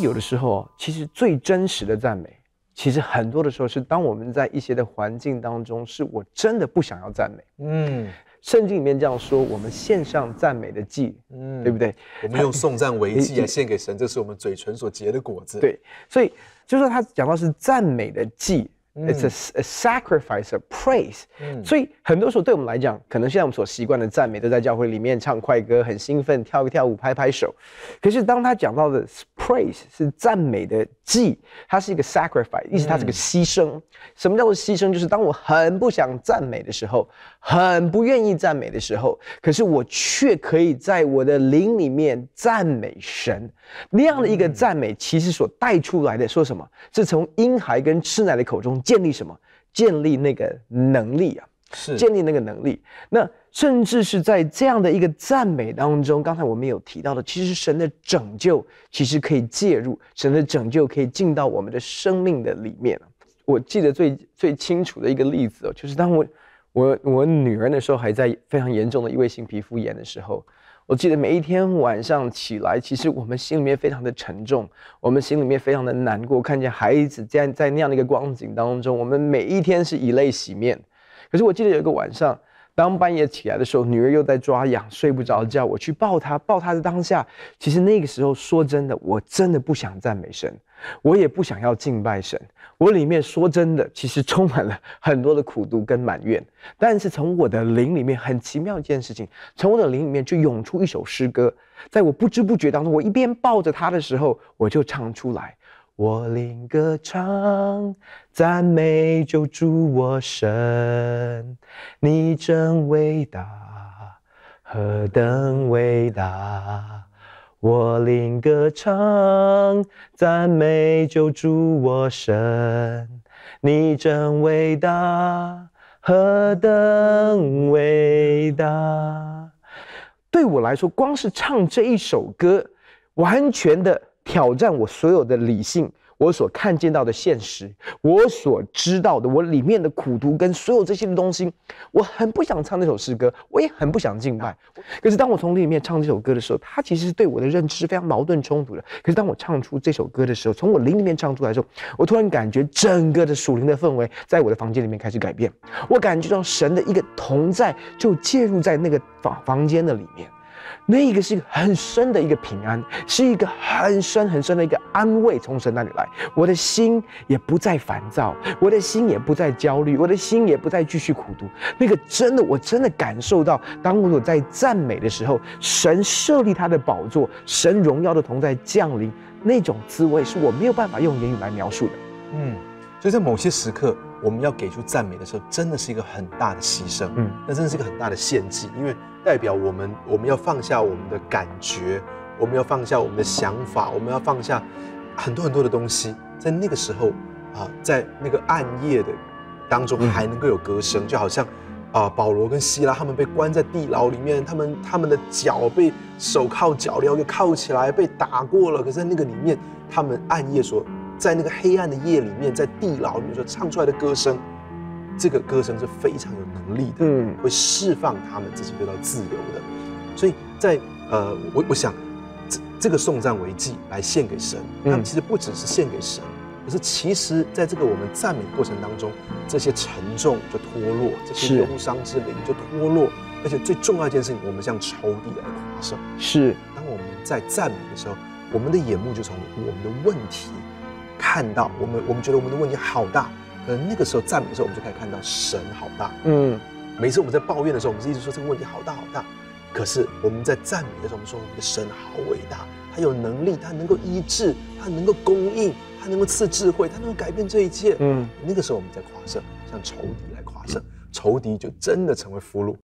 有的时候其实最真实的赞美，其实很多的时候是当我们在一些的环境当中，是我真的不想要赞美。圣经里面这样说，我们献上赞美的祭，对不对？ 我们用颂赞为祭来献给神，这是我们嘴唇所结的果子。 对，所以就是说他讲到是赞美的祭。It's a sacrifice of praise，所以很多时候对我们来讲，可能现在我们所习惯的赞美都在教会里面唱快歌，很兴奋，跳一跳舞，拍拍手。可是当他讲到的 praise 是赞美的祭，它是一个 sacrifice， 意思它是个牺牲。什么叫做牺牲？就是当我很不想赞美的时候，很不愿意赞美的时候，可是我却可以在我的灵里面赞美神。那样的一个赞美，其实所带出来的说什么？是从婴孩跟吃奶的口中建立什么？建立那个能力啊，是建立那个能力。那甚至是在这样的一个赞美当中，刚才我们有提到的，其实神的拯救其实可以介入，神的拯救可以进到我们的生命的里面。我记得最清楚的一个例子哦，就是当我女儿那时候还在非常严重的异位性皮肤炎的时候。我记得每一天晚上起来，其实我们心里面非常的沉重，我们心里面非常的难过，看见孩子在那样的一个光景当中，我们每一天是以泪洗面。可是我记得有一个晚上，当半夜起来的时候，女儿又在抓痒，睡不着觉，我去抱她的当下，其实那个时候说真的，我真的不想赞美神，我也不想要敬拜神，我里面说真的，其实充满了很多的苦毒跟埋怨。但是从我的灵里面，很奇妙一件事情，从我的灵里面就涌出一首诗歌，在我不知不觉当中，我一边抱着他的时候，我就唱出来。我灵歌唱，赞美救主我神，你真伟大，何等伟大！我灵歌唱，赞美救主我神，你真伟大，何等伟大！对我来说，光是唱这一首歌，完全的挑战我所有的理性，我所看见到的现实，我所知道的，我里面的苦毒跟所有这些的东西，我很不想唱那首诗歌，我也很不想敬拜。可是当我从里面唱这首歌的时候，它其实是对我的认知是非常矛盾冲突的。可是当我唱出这首歌的时候，从我灵里面唱出来的时候，我突然感觉整个的属灵的氛围在我的房间里面开始改变，我感觉到神的一个同在就介入在那个房间的里面。那个是一个很深的一个平安，是一个很深很深的一个安慰，从神那里来，我的心也不再烦躁，我的心也不再焦虑，我的心也不再继续苦读。那个真的，我真的感受到，当我在赞美的时候，神设立他的宝座，神荣耀的同在降临，那种滋味是我没有办法用言语来描述的。 所以在某些时刻，我们要给出赞美的时候，真的是一个很大的牺牲，那真的是一个很大的献祭，因为代表我们要放下我们的感觉，我们要放下我们的想法，我们要放下很多很多的东西，在那个时候在那个暗夜的当中还能够有歌声，就好像保罗跟希拉他们被关在地牢里面，他们的脚被手铐脚镣给铐起来，被打过了，可是在那个里面，他们暗夜在那个黑暗的夜里面，在地牢里面所唱出来的歌声，这个歌声是非常有能力的，会释放他们自己得到自由的。所以在我想这个颂赞为祭来献给神，他们其实不只是献给神，可是其实在这个我们赞美过程当中，这些沉重就脱落，这些忧伤之灵就脱落，而且最重要一件事情，我们向仇敌来夸胜。是，当我们在赞美的时候，我们的眼目就从我们的问题看到我们觉得我们的问题好大，可能那个时候赞美的时候，我们就可以看到神好大。每次我们在抱怨的时候，我们是一直说这个问题好大好大，可是我们在赞美的时候，我们说我们的神好伟大，他有能力，他能够医治，他能够供应，他能够赐智慧，他能够改变这一切。那个时候我们在夸胜，向仇敌来夸胜，仇敌就真的成为俘虏。